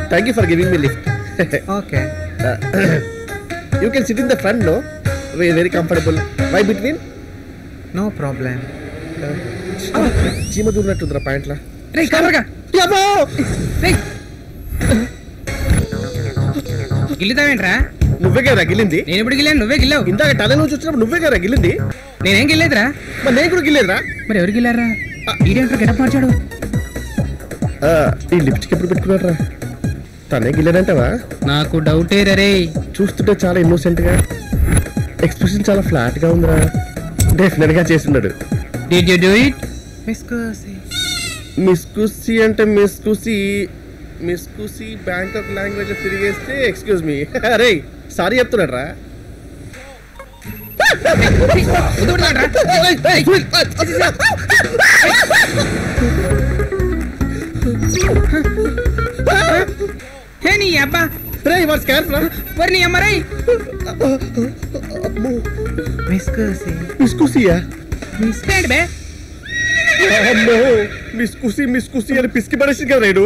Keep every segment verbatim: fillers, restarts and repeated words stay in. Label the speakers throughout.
Speaker 1: Thank you for giving me lift.
Speaker 2: Okay.
Speaker 1: Uh, you can sit in the front, no? Very, very comfortable. Why between?
Speaker 2: No problem.
Speaker 1: చీమ దూరినట్టుందిరా పాయింట్లా.
Speaker 2: రేయ్ కవర్గా.
Speaker 1: యాబో!
Speaker 2: రేయ్. గిల్లుతావేంట్రా?
Speaker 1: నువ్వే కదా గిల్లింది.
Speaker 2: నేను ఇప్పుడు గిల్లాను, నువ్వే గిల్లావు.
Speaker 1: ఇందాక టల నుంచి వచ్చినప్పుడు నువ్వే కదా గిల్లింది.
Speaker 2: నేనేం గిల్లేదురా.
Speaker 1: మరి నేను కూడా గిల్లేదురా.
Speaker 2: మరి ఎవరు గిల్లారా? ఈడేంట్రా గెటప్ మార్చాడు.
Speaker 1: ఈ లిప్స్టిక్ ఎప్పుడు పెట్టుకున్నారా? తనే గిల్లాడంటావా?
Speaker 2: నాకు డౌటే రే.
Speaker 1: చూస్తుంటే చాలా ఇన్నోసెంట్ గా, ఎక్స్ప్రెషన్ చాలా ఫ్లాట్ గా ఉందిరా. డెఫినెట్ గా చేస్తున్నాడు.
Speaker 2: Did you do it? మిస్కుసి.
Speaker 1: మిస్కుసి అంటే మిస్కుసి మిస్కుసి బ్యాంకాక్ లాంగ్వేజ్ తిరిగేస్తే ఎక్స్క్యూజ్ మీ. అరే సారీ చెప్తున్నాడు రా.
Speaker 2: హే నీ అబ్బా
Speaker 1: రే వాట్ స్కాన్ రా.
Speaker 2: వర్ నీ అమ్మ రే. మిస్కుసి.
Speaker 1: మిస్కుసియా?
Speaker 2: మిస్టేడ్ బే.
Speaker 1: అమ్మో మిస్కుసి మిస్కుసి అని పిసికి పడేసి కదా రేడు.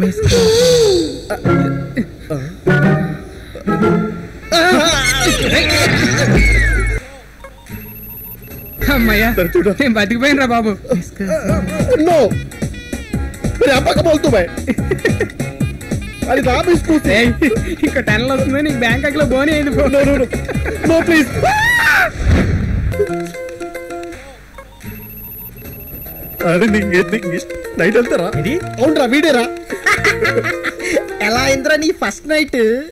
Speaker 2: అమ్మయ్యా నేను బతికిపోయినరా బాబు.
Speaker 1: నో మరి అప్పక బోల్తూ బై. అది నా మిస్కుసి.
Speaker 2: ఇంకా టెన్ లో వస్తుంది నీకు బ్యాంకాక్ లో బోని అయింది.
Speaker 1: No no no please. అరే నైట్ వెళ్తారా?
Speaker 2: ఇది
Speaker 1: అవునరా వీడేరా.
Speaker 3: ఎలా అయిందిరా నీ ఫస్ట్ నైట్?